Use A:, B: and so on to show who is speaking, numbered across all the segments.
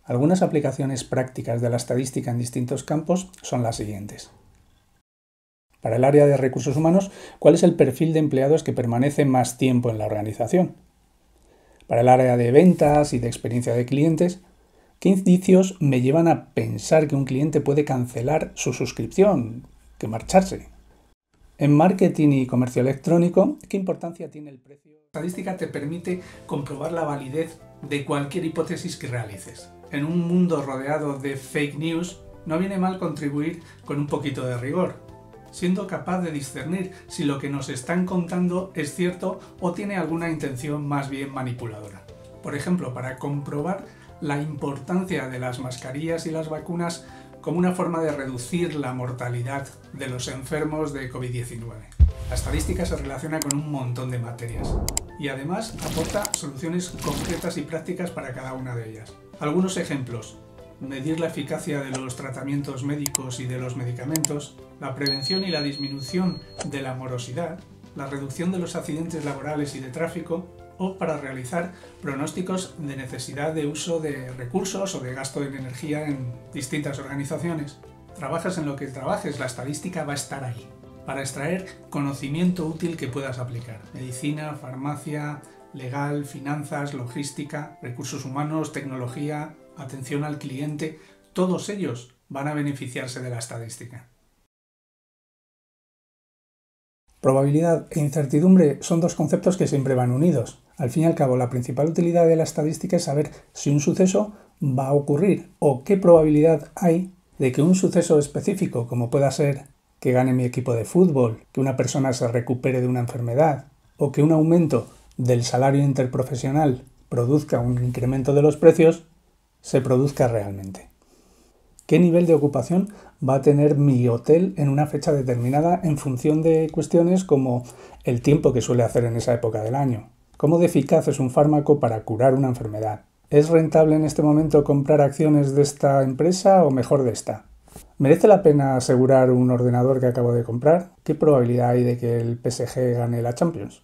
A: Algunas aplicaciones prácticas de la estadística en distintos campos son las siguientes. Para el área de recursos humanos, ¿cuál es el perfil de empleados que permanece más tiempo en la organización? Para el área de ventas y de experiencia de clientes, ¿qué indicios me llevan a pensar que un cliente puede cancelar su suscripción, que marcharse? En marketing y comercio electrónico, ¿qué importancia tiene el precio? La estadística te permite comprobar la validez de cualquier hipótesis que realices. En un mundo rodeado de fake news, no viene mal contribuir con un poquito de rigor, siendo capaz de discernir si lo que nos están contando es cierto o tiene alguna intención más bien manipuladora. Por ejemplo, para comprobar la importancia de las mascarillas y las vacunas como una forma de reducir la mortalidad de los enfermos de COVID-19. La estadística se relaciona con un montón de materias y además aporta soluciones concretas y prácticas para cada una de ellas. Algunos ejemplos: medir la eficacia de los tratamientos médicos y de los medicamentos, la prevención y la disminución de la morosidad, la reducción de los accidentes laborales y de tráfico, o para realizar pronósticos de necesidad de uso de recursos o de gasto en energía en distintas organizaciones. Trabajas en lo que trabajes, la estadística va a estar ahí, para extraer conocimiento útil que puedas aplicar. Medicina, farmacia, legal, finanzas, logística, recursos humanos, tecnología, atención al cliente, todos ellos van a beneficiarse de la estadística. Probabilidad e incertidumbre son dos conceptos que siempre van unidos. Al fin y al cabo, la principal utilidad de la estadística es saber si un suceso va a ocurrir o qué probabilidad hay de que un suceso específico, como pueda ser que gane mi equipo de fútbol, que una persona se recupere de una enfermedad o que un aumento del salario interprofesional produzca un incremento de los precios, se produzca realmente. ¿Qué nivel de ocupación va a tener mi hotel en una fecha determinada en función de cuestiones como el tiempo que suele hacer en esa época del año? ¿Cómo de eficaz es un fármaco para curar una enfermedad? ¿Es rentable en este momento comprar acciones de esta empresa o mejor de esta? ¿Merece la pena asegurar un ordenador que acabo de comprar? ¿Qué probabilidad hay de que el PSG gane la Champions?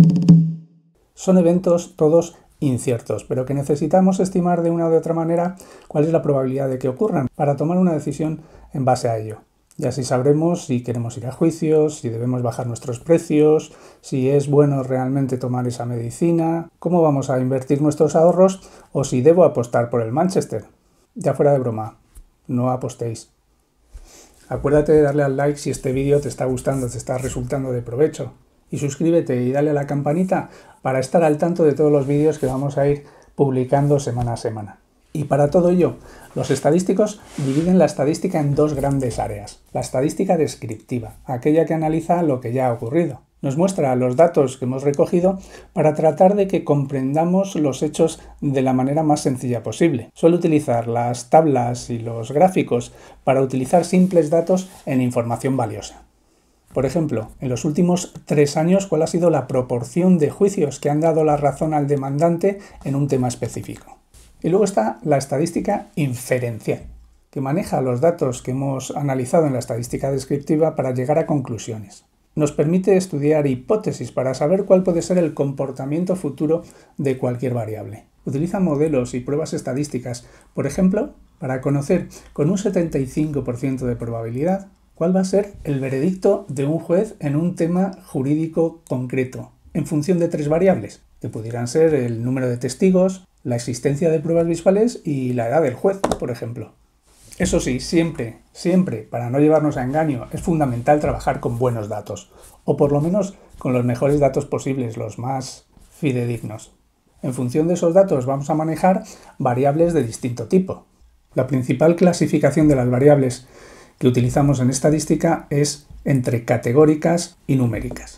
A: Son eventos todos inciertos, pero que necesitamos estimar de una u otra manera cuál es la probabilidad de que ocurran para tomar una decisión en base a ello. Y así sabremos si queremos ir a juicios, si debemos bajar nuestros precios, si es bueno realmente tomar esa medicina, cómo vamos a invertir nuestros ahorros o si debo apostar por el Manchester. Ya fuera de broma, no apostéis. Acuérdate de darle al like si este vídeo te está gustando, te está resultando de provecho. Y suscríbete y dale a la campanita para estar al tanto de todos los vídeos que vamos a ir publicando semana a semana. Y para todo ello, los estadísticos dividen la estadística en dos grandes áreas. La estadística descriptiva, aquella que analiza lo que ya ha ocurrido. Nos muestra los datos que hemos recogido para tratar de que comprendamos los hechos de la manera más sencilla posible. Suele utilizar las tablas y los gráficos para utilizar simples datos en información valiosa. Por ejemplo, en los últimos 3 años, ¿cuál ha sido la proporción de juicios que han dado la razón al demandante en un tema específico? Y luego está la estadística inferencial, que maneja los datos que hemos analizado en la estadística descriptiva para llegar a conclusiones. Nos permite estudiar hipótesis para saber cuál puede ser el comportamiento futuro de cualquier variable. Utiliza modelos y pruebas estadísticas, por ejemplo, para conocer con un 75% de probabilidad cuál va a ser el veredicto de un juez en un tema jurídico concreto, en función de 3 variables, que pudieran ser el número de testigos, la existencia de pruebas visuales y la edad del juez, por ejemplo. Eso sí, siempre, para no llevarnos a engaño, es fundamental trabajar con buenos datos, o por lo menos con los mejores datos posibles, los más fidedignos. En función de esos datos vamos a manejar variables de distinto tipo. La principal clasificación de las variables que utilizamos en estadística es entre categóricas y numéricas.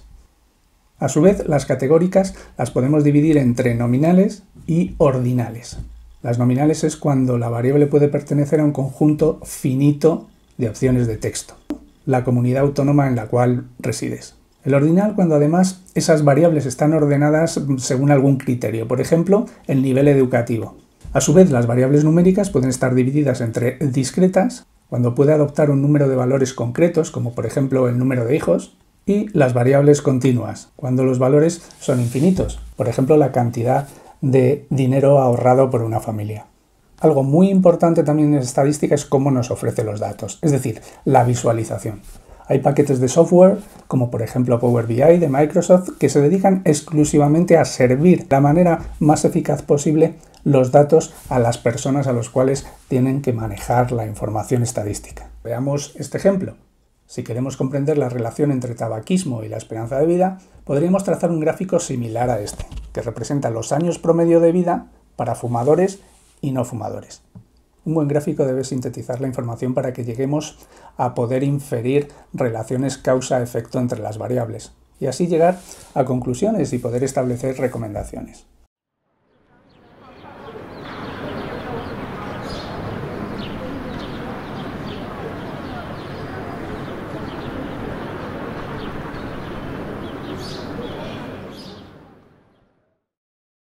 A: A su vez, las categóricas las podemos dividir entre nominales y ordinales. Las nominales es cuando la variable puede pertenecer a un conjunto finito de opciones de texto, la comunidad autónoma en la cual resides. El ordinal cuando además esas variables están ordenadas según algún criterio, por ejemplo, el nivel educativo. A su vez, las variables numéricas pueden estar divididas entre discretas, cuando puede adoptar un número de valores concretos, como por ejemplo el número de hijos, y las variables continuas, cuando los valores son infinitos, por ejemplo la cantidad de dinero ahorrado por una familia. Algo muy importante también en estadística es cómo nos ofrece los datos, es decir, la visualización. Hay paquetes de software, como por ejemplo Power BI de Microsoft, que se dedican exclusivamente a servir de la manera más eficaz posible los datos a las personas a las cuales tienen que manejar la información estadística. Veamos este ejemplo. Si queremos comprender la relación entre tabaquismo y la esperanza de vida, podríamos trazar un gráfico similar a este, que representa los años promedio de vida para fumadores y no fumadores. Un buen gráfico debe sintetizar la información para que lleguemos a poder inferir relaciones causa-efecto entre las variables y así llegar a conclusiones y poder establecer recomendaciones.